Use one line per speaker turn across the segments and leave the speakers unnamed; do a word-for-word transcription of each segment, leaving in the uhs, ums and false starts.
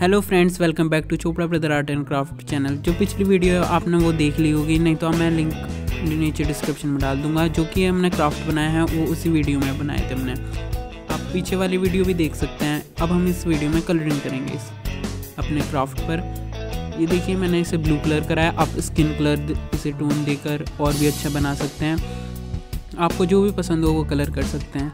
Hello friends, welcome back to Chopra brother art and craft channel. जो पिछली video आपने वो देख ली होगी, नहीं तो मैं लिंक नीचे डिस्क्रिप्शन में डाल दूंगा। जो कि हमने क्राफ्ट बनाया है वो उसी वीडियो में बनाए थे हमने। आप पीछे वाली वीडियो भी देख सकते हैं। अब हम इस वीडियो में कलरिंग करेंगे इस अपने क्राफ्ट पर। ये देखिए, मैंने इसे ब्लू कलर कराया। आप स्किन कलर इसे टोन देकर और भी अच्छा बना सकते हैं। आपको जो भी पसंद हो वो कलर कर सकते हैं।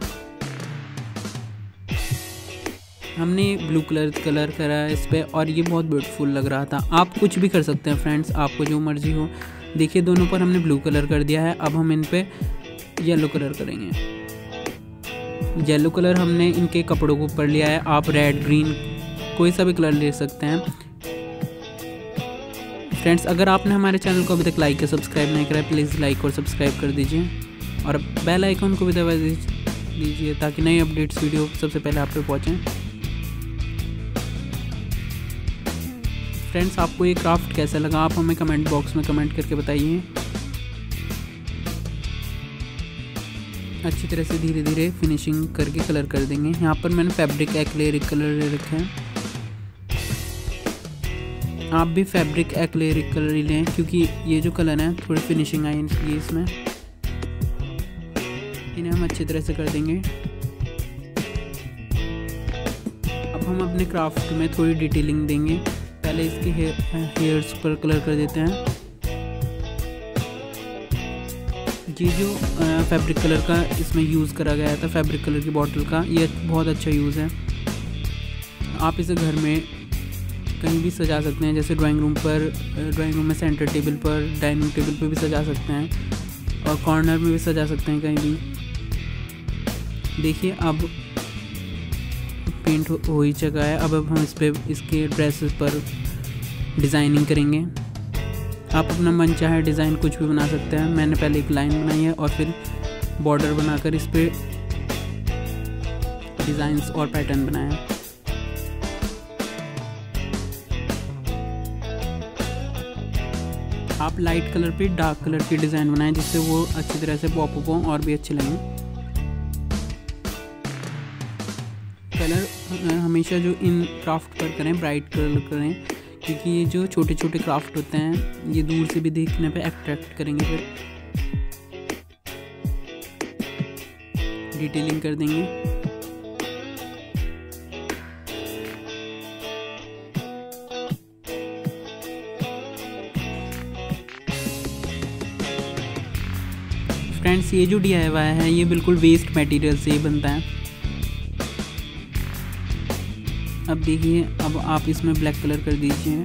हमने ब्लू कलर कलर करा है इस पर और ये बहुत ब्यूटीफुल लग रहा था। आप कुछ भी कर सकते हैं फ्रेंड्स, आपको जो मर्जी हो। देखिए, दोनों पर हमने ब्लू कलर कर दिया है। अब हम इन पे येलो कलर करेंगे। येलो कलर हमने इनके कपड़ों के ऊपर लिया है। आप रेड, ग्रीन, कोई सा भी कलर ले सकते हैं। फ्रेंड्स, अगर आपने हमारे चैनल को अभी तक लाइक या सब्सक्राइब नहीं करा है, प्लीज़ लाइक और सब्सक्राइब कर दीजिए और बेल आइकन को भी दबा दीजिए ताकि नई अपडेट्स वीडियो सबसे पहले आप पे पहुँचें। फ्रेंड्स, आपको ये क्राफ्ट कैसा लगा आप हमें कमेंट बॉक्स में कमेंट करके बताइए। अच्छी तरह से धीरे धीरे फिनिशिंग करके कलर कर देंगे। यहाँ पर मैंने फैब्रिक एक्रेलिक कलर ले रखे हैं। आप भी फैब्रिक एक्रेलिक कलर ही लें, क्योंकि ये जो कलर है थोड़ी फिनिशिंग आई है इसमें। इन्हें हम अच्छी तरह से कर देंगे। अब हम अपने क्राफ्ट में थोड़ी डिटेलिंग देंगे। पहले इसके हेयर हेयर्स पर कलर कर देते हैं। ये जो फैब्रिक कलर का इसमें यूज़ करा गया था, फैब्रिक कलर की बॉटल का, ये बहुत अच्छा यूज़ है। आप इसे घर में कहीं भी सजा सकते हैं, जैसे ड्राइंग रूम पर, ड्राइंग रूम में सेंटर टेबल पर, डाइनिंग टेबल पर भी सजा सकते हैं और कॉर्नर में भी सजा सकते हैं कहीं भी। देखिए, अब पेंट हो, हो ही चुका है। अब अब हम इस पे इसके ड्रेसेस पर डिज़ाइनिंग करेंगे। आप अपना मन चाहे डिज़ाइन कुछ भी बना सकते हैं। मैंने पहले एक लाइन बनाई है और फिर बॉर्डर बनाकर इस पे डिज़ाइंस और पैटर्न बनाया। आप लाइट कलर पे डार्क कलर की डिज़ाइन बनाएं, जिससे वो अच्छी तरह से पॉप अप हों और भी अच्छे लगें। कलर हमेशा जो इन क्राफ्ट पर करें ब्राइट कलर करें, क्योंकि ये जो छोटे छोटे क्राफ्ट होते हैं ये दूर से भी देखने पे अट्रैक्ट करेंगे। फिर डिटेलिंग कर देंगे। फ्रेंड्स, ये जो डी आई वाई है ये बिल्कुल वेस्ट मटेरियल से ही बनता है। अब देखिए, अब आप इसमें ब्लैक कलर कर दीजिए।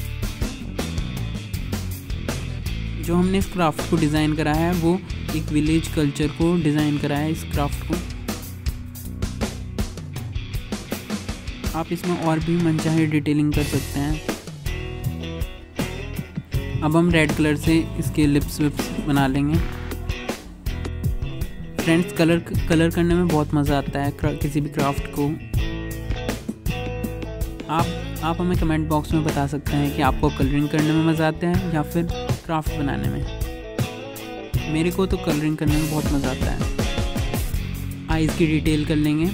जो हमने इस क्राफ्ट को डिज़ाइन करा है वो एक विलेज कल्चर को डिज़ाइन करा है इस क्राफ्ट को। आप इसमें और भी मनचाहे डिटेलिंग कर सकते हैं। अब हम रेड कलर से इसके लिप्स विप्स बना लेंगे। फ्रेंड्स, कलर कलर करने में बहुत मज़ा आता है किसी भी क्राफ्ट को। आप आप हमें कमेंट बॉक्स में बता सकते हैं कि आपको कलरिंग करने में मज़ा आता है या फिर क्राफ्ट बनाने में। मेरे को तो कलरिंग करने में बहुत मज़ा आता है। आइज़ की डिटेल कर लेंगे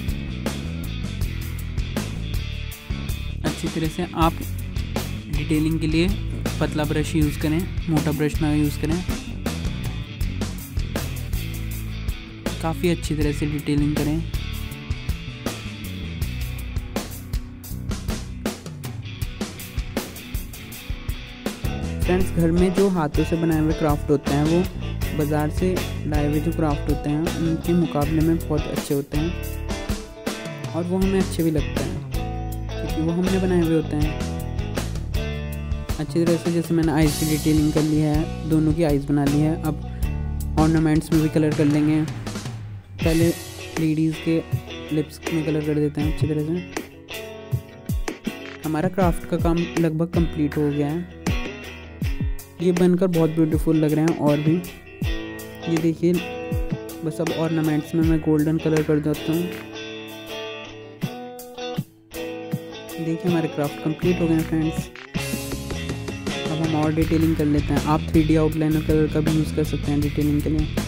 अच्छी तरह से। आप डिटेलिंग के लिए पतला ब्रश यूज़ करें, मोटा ब्रश ना यूज़ करें। काफ़ी अच्छी तरह से डिटेलिंग करें। फ्रेंड्स, घर में जो हाथों से बनाए हुए क्राफ्ट होते हैं वो बाज़ार से लाए हुए जो क्राफ्ट होते हैं उनके मुकाबले में बहुत अच्छे होते हैं और वो हमें अच्छे भी लगते हैं, क्योंकि वो हमने बनाए हुए होते हैं अच्छी तरह से। जैसे मैंने आइज़ की डिटेलिंग कर ली है, दोनों की आइज़ बना ली है। अब ऑर्नामेंट्स में भी कलर कर लेंगे। पहले लेडीज़ के लिप्स में कलर कर देते हैं अच्छी तरह से। हमारा क्राफ्ट का काम लगभग कंप्लीट हो गया है। ये बनकर बहुत ब्यूटीफुल लग रहे हैं और भी। ये देखिए, बस अब ऑर्नामेंट्स में मैं गोल्डन कलर कर देता हूँ। देखिए, हमारे क्राफ्ट कंप्लीट हो गए हैं फ्रेंड्स। अब हम और डिटेलिंग कर लेते हैं। आप थ्री डी आउटलाइनर कलर का भी यूज़ कर सकते हैं डिटेलिंग के लिए।